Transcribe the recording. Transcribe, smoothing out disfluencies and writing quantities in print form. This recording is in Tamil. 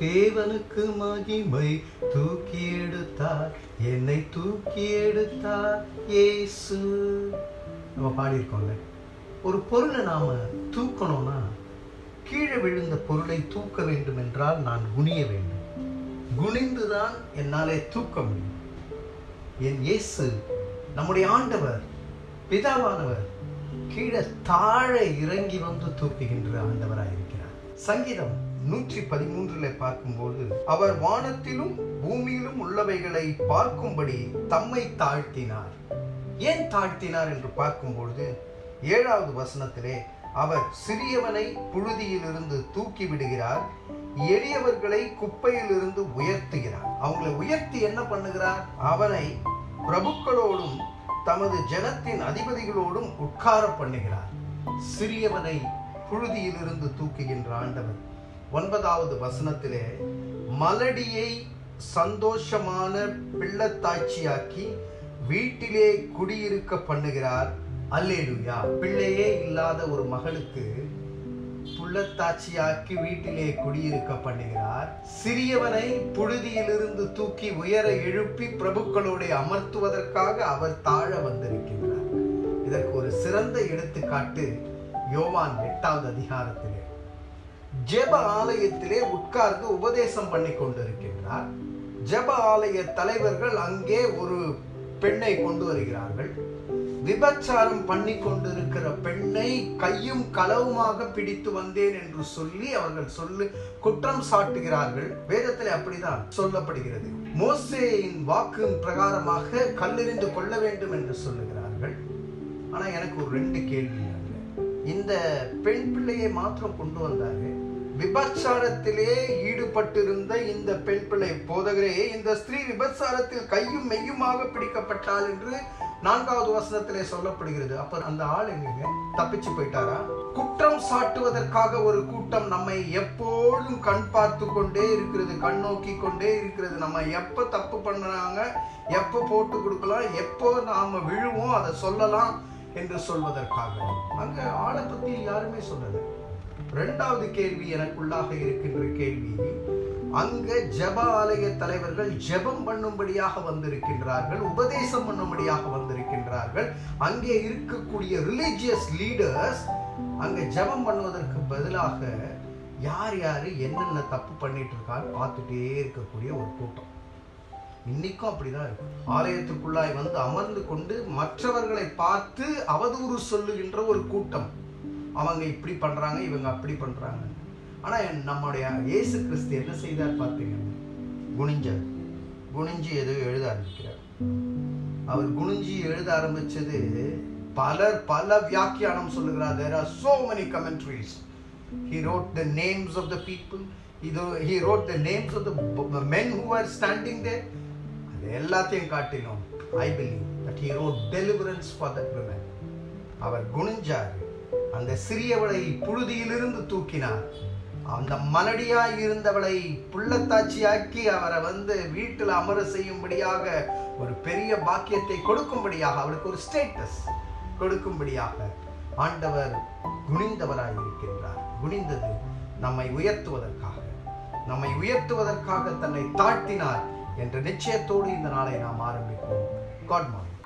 தேவனுக்கு மகிமை. தூக்கி எடுத்தார், என்னை தூக்கி எடுத்தார் இயேசு. நம்ம பாடியிருக்கோம்ல, ஒரு பொருளை நாம தூக்கணும்னா கீழே விழுந்த பொருளை தூக்க வேண்டும் என்றால் நான் குனிய வேண்டும். குனிந்துதான் என்னாலே தூக்க முடியும். என் இயேசு, நம்முடைய ஆண்டவர், பிதாவானவர் கீழே தாழ இறங்கி வந்து தூக்குகின்ற ஆண்டவராயிருக்கிறார். சங்கீதம் 113 பார்க்கும்போது, அவர் வானத்திலும் பூமியிலும் உள்ளவைகளை பார்க்கும்படி தம்மை தாழ்த்தினார். ஏன் தாழ்த்தினார் என்று பார்க்கும்பொழுது 7வது வசனத்திலே, அவர் சிறியவனை புழுதியிலிருந்து தூக்கி விடுகிறார், எளியவர்களை குப்பையிலிருந்து உயர்த்துகிறார். அவங்களை உயர்த்தி என்ன பண்ணுகிறார்? அவனை பிரபுக்களோடும் தமது ஜனத்தின் அதிபதிகளோடும் உட்கார பண்ணுகிறார். சிறியவனை புழுதியிலிருந்து தூக்குகின்ற ஆண்டவர். 9வது வசனத்திலே, மலடியை சந்தோஷமான பிள்ளைத்தாட்சியாக்கி வீட்டிலே குடியிருக்க பண்ணுகிறார். அல்லேலூயா. பிள்ளையே இல்லாத ஒரு மகளுக்கு புள்ளத்தாட்சியாக்கி வீட்டிலே குடியிருக்க பண்ணுகிறார். சிறியவனை புழுதியிலிருந்து தூக்கி உயர எழுப்பி பிரபுக்களோடு அமர்த்துவதற்காக அவர் தாழ வந்திருக்கின்றார். இதற்கு ஒரு சிறந்த எடுத்துக்காட்டு யோவான் 8வது அதிகாரத்திலே ஜெப ஆலயத்திலே உட்கார்ந்து உபதேசம் பண்ணி கொண்டிருக்கின்றார். ஜெப ஆலய தலைவர்கள் அங்கே ஒரு பெண்ணை கொண்டு வருகிறார்கள். விபச்சாரம் பண்ணி கொண்டிருக்கிற பெண்ணை கையும் களவுமாக பிடித்து வந்தேன் என்று சொல்லி அவர்கள் குற்றம் சாட்டுகிறார்கள். வேதத்தில் அப்படிதான் சொல்லப்படுகிறது. மோசேயின் வாக்கின் பிரகாரமாக கல்லெறிந்து கொள்ள வேண்டும் என்று சொல்லுகிறார்கள். ஆனா எனக்கு ஒரு 2 கேள்வி. இந்த பெண் பிள்ளையை மாத்திரம் கொண்டு வந்தாரு. விபச்சாரத்திலே ஈடுபட்டிருந்த இந்த பெண் பிள்ளை, போதகரே, இந்த ஸ்திரீ விபச்சாரத்தில் கையும் மெய்யுமாக பிடிக்கப்பட்டாள் என்று 4வது வசனத்திலே சொல்லப்படுகிறது. அப்ப அந்த ஆள் எங்க தப்பிச்சு போயிட்டாரா? குற்றம் சாட்டுவதற்காக ஒரு கூட்டம் நம்மை எப்போதும் கண் பார்த்து கொண்டே இருக்கிறது, கண் நோக்கி கொண்டே இருக்கிறது. நம்ம எப்ப தப்பு பண்ணாங்க, எப்ப போட்டு கொடுக்கலாம், எப்போ நாம விழுவோம் அதை சொல்லலாம் என்று சொல்வதற்காக. அங்க ஆளை பத்தி யாருமே சொல்லல. 2வது கேள்வி எனக்குள்ளாக இருக்கின்ற கேள்வி, அங்க ஜெப ஆலய தலைவர்கள் ஜெபம் பண்ணும்படியாக வந்திருக்கின்றார்கள், உபதேசம் பண்ணும்படியாக வந்திருக்கின்றார்கள். அங்கே இருக்கக்கூடிய ரிலிஜியஸ் லீடர்ஸ் அங்க ஜெபம் பண்ணுவதற்கு பதிலாக யார் யாரு என்னென்ன தப்பு பண்ணிட்டு இருக்கான்னு பார்த்துட்டே இருக்கக்கூடிய ஒரு கூட்டம். இன்னைக்கும் அப்படிதான் இருக்கு. ஆலயத்துக்குள்ளாய் வந்து அமர்ந்து கொண்டு மற்றவர்களை பார்த்து அவதூறு சொல்லுகின்ற ஒரு கூட்டம். அவங்க இப்படி பண்றாங்க, இவங்க அப்படி பண்றாங்க. ஆனா நம்முடைய இயேசு கிறிஸ்து என்ன செய்தார் பார்த்தீங்கன்னா, குனிஞ்சு ஏதோ எழுத ஆரம்பிக்கிறார். அவர் குனிஞ்சி எழுத ஆரம்பிச்சது பல வியாக்கியானம் சொல்லுகிறார். There are so many commentaries. He wrote the names of the people. He wrote the names of the men who were standing there. எல்லாத்தையும் காட்டினோம். I believe that he wrote deliverance for that woman. அவர் குனிஞ்சார், அந்த சிறியவளை புழுதியிலிருந்து தூக்கினார். அந்த மலடியாய் இருந்தவளை புள்ளத்தாட்சியாக்கி அவரை வந்து வீட்டில் அமர செய்யும்படியாக ஒரு பெரிய பாக்கியத்தை கொடுக்கும்படியாக, அவளுக்கு ஒரு ஸ்டேட்டஸ் கொடுக்கும்படியாக ஆண்டவர் குனிந்தவராய் இருக்கின்றார். குனிந்தது நம்மை உயர்த்துவதற்காக தன்னை தாழ்த்தினார் என்ற நிச்சயத்தோடு இந்த நாளை நாம் ஆரம்பிப்போம். God morning.